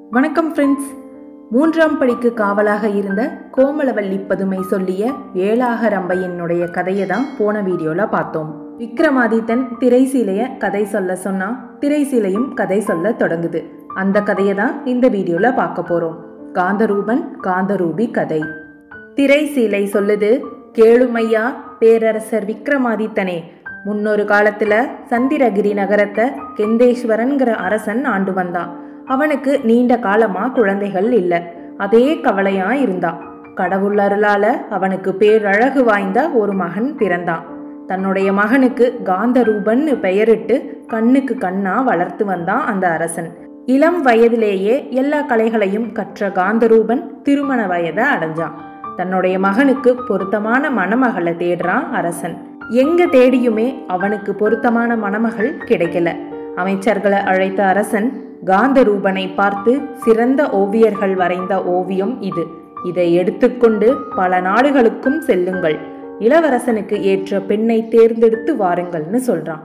வணக்கம் ஃப்ரெண்ட்ஸ். 3ஆம் படிக்கு காவலாக இருந்த கோமளவள்ளி பதுமை சொல்லிய ஏழாக ரம்பையினுடைய கதையை தான் போன வீடியோவில் பார்த்தோம். விக்ரமாதித்தன் திரைசீலைய கதை சொல்ல சொன்னா திரைசீலையும் கதை சொல்ல தொடங்குது. அந்த கதையை தான் இந்த வீடியோவில் பார்க்க போகிறோம். காந்தரூபன் காந்தரூபி கதை. திரைசீலை சொல்லுது, கேளுமையா பேரரசர் விக்ரமாதித்தனே, முன்னொரு காலத்தில் சந்திரகிரி நகரத்தை கெந்தேஸ்வரன்கிற அரசன் ஆண்டு வந்தான். அவனுக்கு நீண்ட காலமா குழந்தைகள் இல்லை. அதே கவலையா இருந்தான். கடவுள் அருளால அவனுக்கு பேரழகு வாய்ந்த ஒரு மகன் பிறந்தான். தன்னுடைய மகனுக்கு காந்தரூபன் பெயரிட்டு கண்ணுக்கு கண்ணா வளர்த்து வந்தான் அந்த அரசன். இளம் வயதிலேயே எல்லா கலைகளையும் கற்ற காந்தரூபன் திருமண வயதை அடைஞ்சான். தன்னுடைய மகனுக்கு பொருத்தமான மணமகளை தேடுறான் அரசன். எங்க தேடியுமே அவனுக்கு பொருத்தமான மணமகள் கிடைக்கல. அமைச்சர்களை அழைத்த அரசன் காந்தரூபனை பார்த்து, சிறந்த ஓவியர்கள் வரைந்த ஓவியம் இது. இதை எடுத்துக்கொண்டு பல நாடுகளுக்கும் செல்லுங்கள். இளவரசனுக்கு ஏற்ற பெண்ணை தேர்ந்தெடுத்து வாருங்கள்னு சொல்றான்.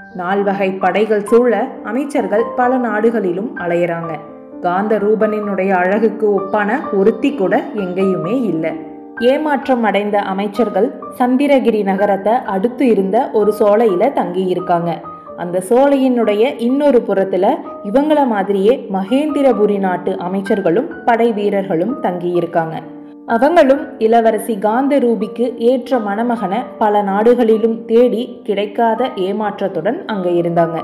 4 வகை படைகள் சூழ அமைச்சர்கள் பல நாடுகளிலும் அலையிறாங்க. காந்தரூபனினுடைய அழகுக்கு ஒப்பான ஒருத்தி கூட எங்கேயுமே இல்லை. ஏமாற்றம் அடைந்த அமைச்சர்கள் சந்திரகிரி நகரத்தை அடுத்து இருந்த ஒரு சோலையில தங்கி இருக்காங்க. அந்த சோலையினுடைய இன்னொரு புறத்துல இவங்கள மாதிரியே மகேந்திரபுரி நாட்டு அமைச்சர்களும் படை வீரர்களும் தங்கி இருக்காங்க. அவங்களும் இளவரசி காந்தரூபிக்கு ஏற்ற மணமகனை பல நாடுகளிலும் தேடி கிடைக்காத ஏமாற்றத்துடன் அங்க இருந்தாங்க.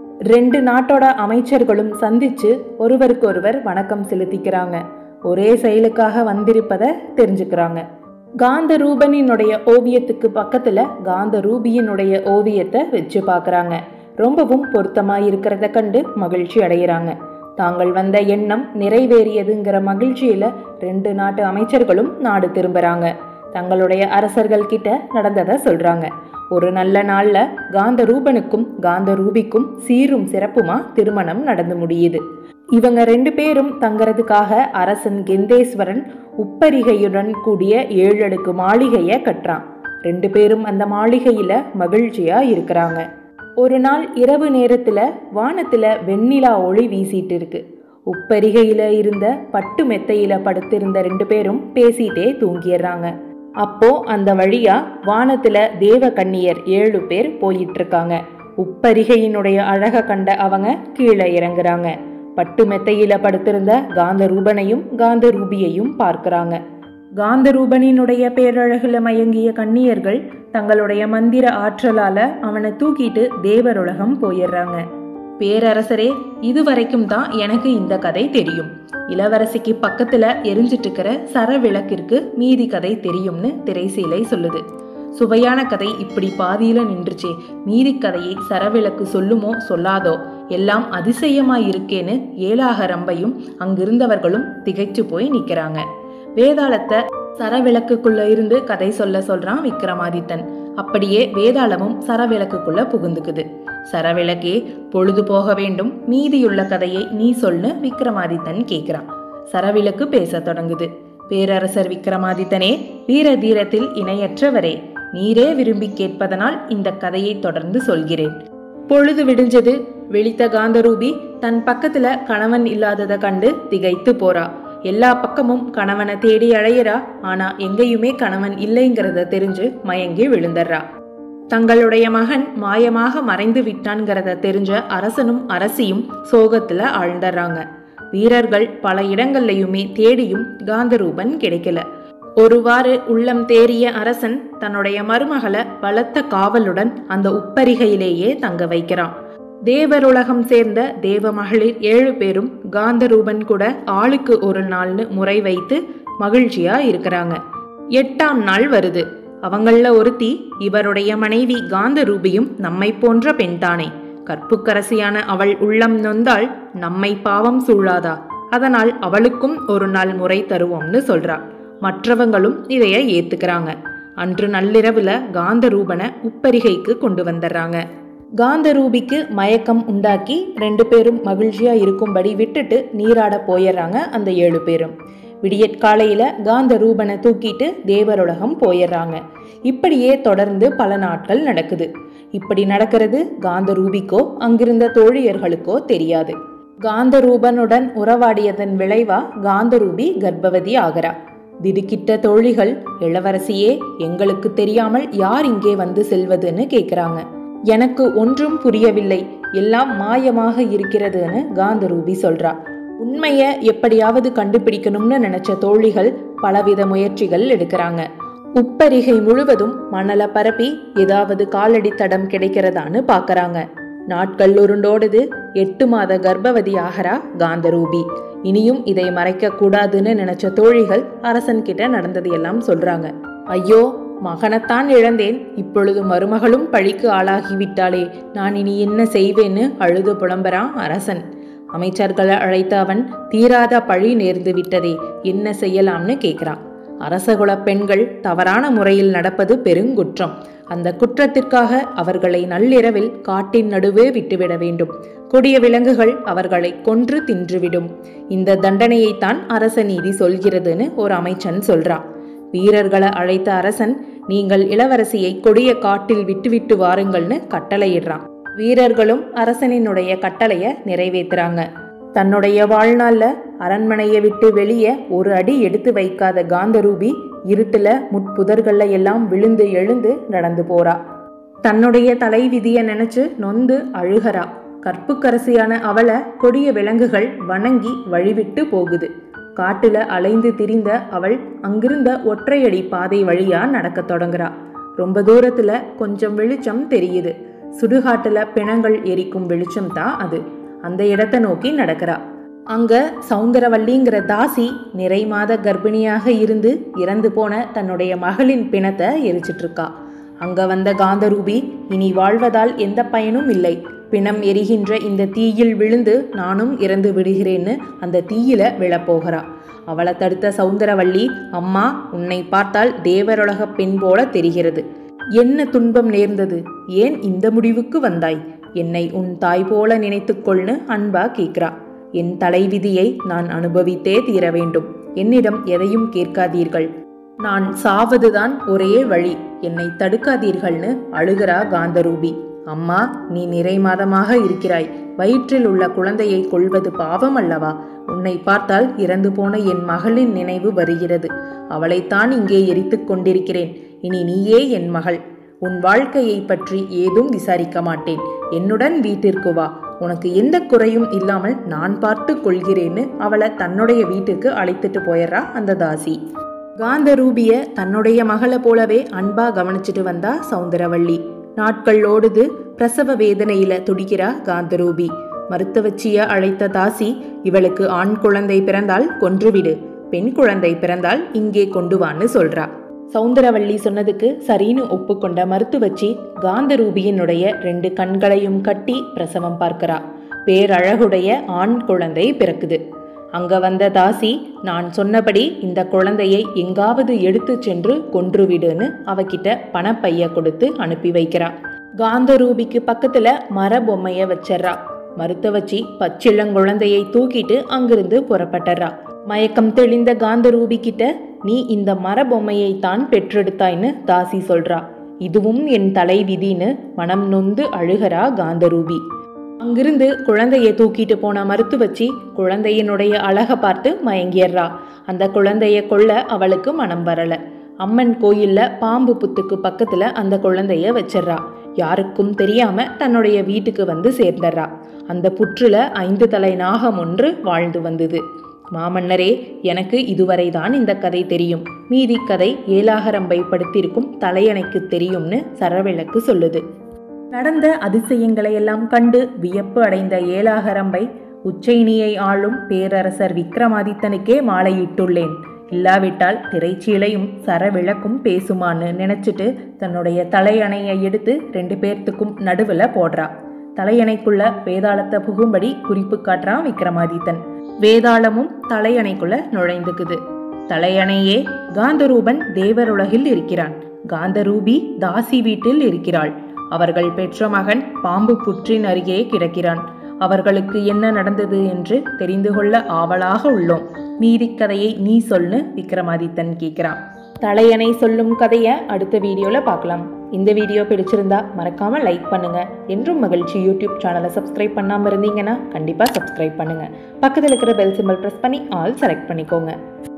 2 நாட்டோட அமைச்சர்களும் சந்திச்சு ஒருவருக்கொருவர் வணக்கம் செலுத்திக்கிறாங்க. ஒரே செயலுக்காக வந்திருப்பதை தெரிஞ்சுக்கிறாங்க. காந்தரூபனினுடைய ஓவியத்துக்கு பக்கத்துல காந்தரூபியினுடைய ஓவியத்தை வச்சு பார்க்கறாங்க. ரொம்பவும் பொருத்தமாயிருக்கிறத கண்டு மகிழ்ச்சி அடைகிறாங்க. தாங்கள் வந்த எண்ணம் நிறைவேறியதுங்கிற மகிழ்ச்சியில 2 நாட்டு அமைச்சர்களும் நாடு திரும்புறாங்க. தங்களுடைய அரசர்கள் கிட்ட நடந்ததை சொல்றாங்க. ஒரு நல்ல நாள்ல காந்தரூபனுக்கும் காந்தரூபிக்கும் சீரும் சிறப்புமா திருமணம் நடந்து முடியுது. இவங்க 2 பேரும் தங்கறதுக்காக அரசன் கெந்தேஸ்வரன் உப்பரிகையுடன் கூடிய 7 அடுக்கு மாளிகையை கட்டுறான். 2 பேரும் அந்த மாளிகையில மகிழ்ச்சியா இருக்கிறாங்க. ஒரு நாள் இரவு நேரத்துல வானத்துல வெண்ணிலா ஒளி வீசிட்டு இருக்கு. உப்பரிகையில இருந்த பட்டு மெத்தையில படுத்திருந்த 2 பேரும் பேசிட்டே தூங்கிடுறாங்க. அப்போ அந்த வழியா வானத்துல தேவ கன்னியர் 7 பேர் போயிட்டு இருக்காங்க. உப்பரிகையினுடைய அழக கண்ட அவங்க கீழே இறங்குறாங்க. பட்டு மெத்தையில படுத்திருந்த காந்தரூபனையும் காந்தரூபியையும் பார்க்கிறாங்க. காந்தரூபனினுடைய பேரழகுல மயங்கிய கன்னியர்கள் தங்களுடைய மந்திர ஆற்றலால அவனை தூக்கிட்டு தேவருலகம் போயிடுறாங்க. பேரரசரே, இதுவரைக்கும் தான் எனக்கு இந்த கதை தெரியும். இளவரசிக்கு பக்கத்துல எரிஞ்சிட்டு இருக்கிற சரவிளக்கிற்கு மீதி கதை தெரியும்னு திரைசீலை சொல்லுது. சுவையான கதை இப்படி பாதியில நின்றுச்சே, மீதி கதையை சரவிளக்கு சொல்லுமோ சொல்லாதோ, எல்லாம் அதிசயமாயிருக்கேன்னு ஏழாக ரம்பையும் அங்கிருந்தவர்களும் திகைச்சு போய் நிக்கிறாங்க. வேதாளத்தை சரவிளக்குக்குள்ள இருந்து கதை சொல்றான் விக்ரமாதித்தன். அப்படியே வேதாளமும் சரவிளக்குக்குள்ள புகுந்துக்குது. சரவிளக்கே, பொழுது போக வேண்டும், மீதியுள்ள கதையை நீ சொல்லு விக்ரமாதித்தன் கேட்கிறான். சரவிளக்கு பேச தொடங்குது. பேரரசர் விக்ரமாதித்தனே, வீர தீரத்தில் இணையற்றவரே, நீரே விரும்பி கேட்பதனால் இந்த கதையை தொடர்ந்து சொல்கிறேன். பொழுது விடிஞ்சது. விழித்த காந்தரூபி தன் பக்கத்துல கணவன் இல்லாததை கண்டு திகைத்து போறா. எல்லா பக்கமும் கணவனை தேடி அழையிறா. ஆனா எங்கேயுமே கணவன் இல்லைங்கிறத தெரிஞ்சு மயங்கி விழுந்துடுறா. தங்களுடைய மகன் மாயமாக மறைந்து விட்டான்கிறத தெரிஞ்ச அரசனும் அரசியும் சோகத்துல ஆழ்ந்துடுறாங்க. வீரர்கள் பல இடங்கள்லையுமே தேடியும் காந்தரூபன் கிடைக்கல. ஒருவாறு உள்ளம் தேறிய அரசன் தன்னுடைய மருமகளை பலத்த காவலுடன் அந்த உப்பரிகையிலேயே தங்க வைக்கிறான். தேவருலகம் சேர்ந்த தேவ மகளிர் 7 பேரும் காந்தரூபன் கூட ஆளுக்கு ஒரு நாள்னு முறை வைத்து மகிழ்ச்சியா இருக்கிறாங்க. 8ஆம் நாள் வருது. அவங்கள ஒருத்தி இவருடைய மனைவி காந்தரூபியும் நம்மை போன்ற பெண்தானே. கற்புக்கரசியான அவள் உள்ளம் நொந்தாள், நம்மை பாவம் சூழாதா, அதனால் அவளுக்கும் ஒரு நாள் முறை தருவோம்னு சொல்றா. மற்றவங்களும் இதைய ஏத்துக்கிறாங்க. அன்று நள்ளிரவுல காந்தரூபனை உப்பரிகைக்கு கொண்டு வந்துடுறாங்க. காந்தரூபிக்கு மயக்கம் உண்டாக்கி 2 பேரும் மகிழ்ச்சியா இருக்கும்படி விட்டுட்டு நீராட போயிடுறாங்க அந்த 7 பேரும். விடியற்காலையில காந்தரூபனை தூக்கிட்டு தேவருலகம் போயிடுறாங்க. இப்படியே தொடர்ந்து பல நாட்கள் நடக்குது. இப்படி நடக்கிறது காந்தரூபிக்கோ அங்கிருந்த தோழியர்களுக்கோ தெரியாது. காந்தரூபனுடன் உறவாடியதன் விளைவா காந்தரூபி கர்ப்பவதி ஆகிறா. திடுக்கிட்ட தோழிகள், இளவரசியே, எங்களுக்கு தெரியாமல் யார் இங்கே வந்து செல்வதுன்னு கேட்குறாங்க. எனக்கு ஒன்றும் புரியவில்லை, எல்லாம் மாயமாக இருக்கிறதுன்னு காந்தரூபி சொல்றா. உண்மையை எப்படியாவது கண்டுபிடிக்கணும்னு நினைச்ச தோழிகள் பலவித முயற்சிகள் எடுக்கிறாங்க. உப்பரிகை முழுவதும் மணலை பரப்பி ஏதாவது காலடி தடம் கிடைக்கிறதான்னு பாக்குறாங்க. நாட்கள் உருண்டோடுது. 8 மாத கர்ப்பவதி ஆகிறா காந்தரூபி. இனியும் இதை மறைக்க கூடாதுன்னு நினைச்ச தோழிகள் அரசன்கிட்ட நடந்ததையெல்லாம் சொல்றாங்க. ஐயோ, மகனைத்தான் இழந்தேன், இப்பொழுது மருமகளும் பழிக்கு ஆளாகிவிட்டாளே, நான் இனி என்ன செய்வேன்னு அழுது புலம்புறான் அரசன். அமைச்சர்களை அழைத்த அவன், தீராத பழி நேர்ந்து விட்டதே, என்ன செய்யலாம்னு கேட்கிறான். அரசகுல பெண்கள் தவறான முறையில் நடப்பது பெருங்குற்றம். அந்த குற்றத்திற்காக அவர்களை நள்ளிரவில் காட்டின் நடுவே விட்டுவிட வேண்டும். கொடிய விலங்குகள் அவர்களை கொன்று தின்றுவிடும். இந்த தண்டனையைத்தான் அரச நீதி சொல்கிறதுன்னு ஒரு அமைச்சன் சொல்றான். வீரர்களை அழைத்த அரசன், நீங்கள் இளவரசியை கொடிய காட்டில் விட்டுவிட்டு வாருங்கள்னு கட்டளையிடுறான். வீரர்களும் அரசனினுடைய கட்டளைய நிறைவேற்றுறாங்க. தன்னுடைய வாழ்நாள்ல அரண்மனையை விட்டு வெளியே ஒரு அடி எடுத்து வைக்காத காந்தரூபி இருட்டுல முட்புதர்கள்ல எல்லாம் விழுந்து எழுந்து நடந்து போறா. தன்னுடைய தலைவிதிய நினைச்சு நொந்து அழுகிறா. கற்புக்கரசியான அவளை கொடிய விலங்குகள் வணங்கி வழிவிட்டு போகுது. காட்டுல அலைந்து திரிந்த அவள் அங்கிருந்த ஒற்றையடி பாதை வழியா நடக்க தொடங்குறா. ரொம்ப தூரத்துல கொஞ்சம் வெளிச்சம் தெரியுது. சுடுகாட்டுல பிணங்கள் எரிக்கும் வெளிச்சம் தான் அது. அந்த இடத்தை நோக்கி நடக்கிறா. அங்க சௌந்தரவல்லிங்கிற தாசி நிறை மாத கர்ப்பிணியாக இருந்து இறந்து போன தன்னுடைய மகளின் பிணத்தை எரிச்சிட்டு இருக்கா. அங்க வந்த காந்தரூபி, இனி வாழ்வதால் எந்த பயனும் இல்லை, பிணம் எரிகின்ற இந்த தீயில் விழுந்து நானும் இறந்து விடுகிறேன்னு அந்த தீயில விழப்போகிறா. அவளை தடுத்த சௌந்தரவல்லி, அம்மா, உன்னை பார்த்தால் தேவருலக பெண் போல தெரிகிறது. என்ன துன்பம் நேர்ந்தது? ஏன் இந்த முடிவுக்கு வந்தாய்? என்னை உன் தாய் போல நினைத்துக்கொள்னு அன்பா கேட்கிறா. என் தலைவிதியை நான் அனுபவித்தே தீர வேண்டும். என்னிடம் எதையும் கேட்காதீர்கள். நான் சாவதுதான் ஒரே வழி. என்னை தடுக்காதீர்கள்னு அழுகிறா காந்தரூபி. அம்மா, நீ நிறை மாதமாக இருக்கிறாய். வயிற்றில் உள்ள குழந்தையை கொல்வது பாவம் அல்லவா? உன்னை பார்த்தால் இறந்து போன என் மகளின் நினைவு வருகிறது. அவளைத்தான் இங்கே எரித்து கொண்டிருக்கிறேன். இனி நீயே என் மகள். உன் வாழ்க்கையை பற்றி ஏதும் விசாரிக்க மாட்டேன். என்னுடன் வீட்டிற்கு வா. உனக்கு எந்த குறையும் இல்லாமல் நான் பார்த்து கொள்கிறேன்னு அவளை தன்னுடைய வீட்டுக்கு அழைத்துட்டு போயிடுறா அந்த தாசி. காந்தரூபிய தன்னுடைய மகளை போலவே அன்பா கவனிச்சுட்டு வந்தா சௌந்தரவல்லி. நாட்கள் ஓடுது. பிரசவ வேதனையில துடிக்கிறா காந்தரூபி. மருத்துவச்சிய அழைத்த தாசி, இவளுக்கு ஆண் குழந்தை பிறந்தால் கொன்றுவிடு, பெண் குழந்தை பிறந்தால் இங்கே கொண்டு வான்னு சொல்றா. சௌந்தரவல்லி சொன்னதுக்கு சரின்னு ஒப்புக்கொண்ட மருத்துவச்சி காந்தரூபியினுடைய 2 கண்களையும் கட்டி பிரசவம் பார்க்கிறா. பேரழகுடைய ஆண் குழந்தை பிறக்குது. அங்க வந்த தாசி, நான் சொன்னபடி இந்த குழந்தையை எங்காவது எடுத்து சென்று கொன்றுவிடுன்னு அவகிட்ட பணப்பைய கொடுத்து அனுப்பி வைக்கிறா. காந்தரூபிக்கு பக்கத்துல மர பொம்மைய வச்சிடறா. மருத்துவச்சி பச்சிளங்குழந்தையை தூக்கிட்டு அங்கிருந்து புறப்பட்டுறா. மயக்கம் தெளிந்த காந்தரூபி கிட்ட, நீ இந்த மர பொம்மையை தான் பெற்றெடுத்தாய்ன்னு தாசி சொல்றா. இதுவும் என் தலை விதின்னு மனம் நொந்து அழுகிறா காந்தரூபி. அங்கிருந்து குழந்தையை தூக்கிட்டு போன மருத்துவச்சி குழந்தையினுடைய அழக பார்த்து மயங்கியறா. அந்த குழந்தைய கொல்ல அவளுக்கு மனம் வரல. அம்மன் கோயில்ல பாம்பு புத்துக்கு பக்கத்துல அந்த குழந்தைய வச்சிடறா. யாருக்கும் தெரியாம தன்னுடைய வீட்டுக்கு வந்து சேர்ந்தர்றா. அந்த புற்றுல 5 தலை நாகம் ஒன்று வாழ்ந்து வந்தது. மாமன்னரே, எனக்கு இதுவரைதான் இந்த கதை தெரியும். மீதி கதை ஏலாகரம்பை படுத்திருக்கும் தலையணைக்கு தெரியும்னு சரவிளக்கு சொல்லுது. நடந்த அதிசயங்களையெல்லாம் கண்டு வியப்பு அடைந்த ஏலாகரம்பை, உச்சைனியை ஆளும் பேரரசர் விக்ரமாதித்தனுக்கே மாலையிட்டுள்ளேன். இல்லாவிட்டால் திரைச்சீலையும் சரவிளக்கும் பேசுமான்னு நினைச்சிட்டு தன்னுடைய தலையணையை எடுத்து 2 பேர்த்துக்கும் நடுவுல போடுறா. தலையணைக்குள்ள வேதாளத்தை புகும்படி குறிப்பு காட்டுறான் விக்ரமாதித்தன். வேதாளமும் தலையணைக்குள்ள நுழைந்துக்குது. தலையணையே, காந்தரூபன் தேவருலகில் இருக்கிறான். காந்தரூபி தாசி வீட்டில் இருக்கிறாள். அவர்கள் பெற்ற மகன் பாம்பு புற்றின் அருகே கிடக்கிறான். அவர்களுக்கு என்ன நடந்தது என்று தெரிந்து கொள்ள ஆவலாக உள்ளோம். மீதி கதையை நீ சொல்லுன்னு விக்ரமாதித்தன் கேட்கிறான். தலையணை சொல்லும் கதையை அடுத்த வீடியோல பார்க்கலாம். இந்த வீடியோ பிடிச்சிருந்தா மறக்காமல் லைக் பண்ணுங்கள். என்றும் மகிழ்ச்சி யூடியூப் சேனலை சப்ஸ்கிரைப் பண்ணாமல் இருந்தீங்கன்னா கண்டிப்பாக சப்ஸ்கிரைப் பண்ணுங்கள். பக்கத்தில் இருக்கிற பெல் சிம்பல் ப்ரெஸ் பண்ணி ஆல் செலக்ட் பண்ணிக்கோங்க.